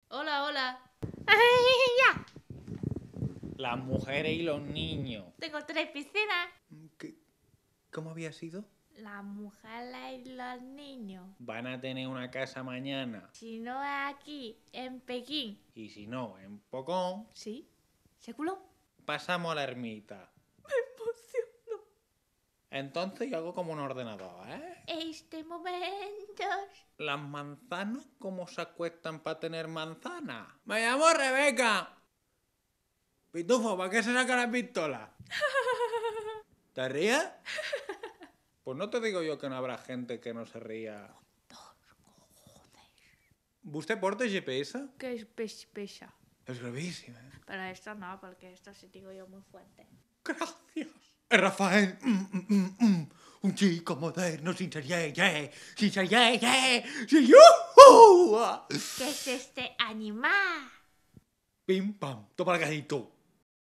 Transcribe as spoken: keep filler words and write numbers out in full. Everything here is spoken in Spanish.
Hola, hola. ¡Ya! Las mujeres y los niños. Tengo tres piscinas. ¿Qué? ¿Cómo había sido? La mujer y los niños. Van a tener una casa mañana. Si no es aquí, en Pekín. Y si no, en Pocón, ¿Sí? ¿Século? pasamos a la ermita. Me emociono. Entonces yo hago como un ordenador, ¿eh? Este momento. Las manzanas, ¿cómo se acuestan para tener manzanas? Me llamo Rebeca. Pitufo, ¿para qué se saca la pistola? ¿Te ríes? Pues no te digo yo que no habrá gente que no se ría. ¿Usted porta G P S? Que es pes pesa. Es gravísimo, ¿eh? Pero esto no, porque esto sí digo yo muy fuerte. Gracias. Rafael, mm, mm, mm, mm. Un chico moderno sin ser ye, ye, sin ser ye, ye, sin yuhu. ¿Qué es este animal? Pim pam, toma el gatito.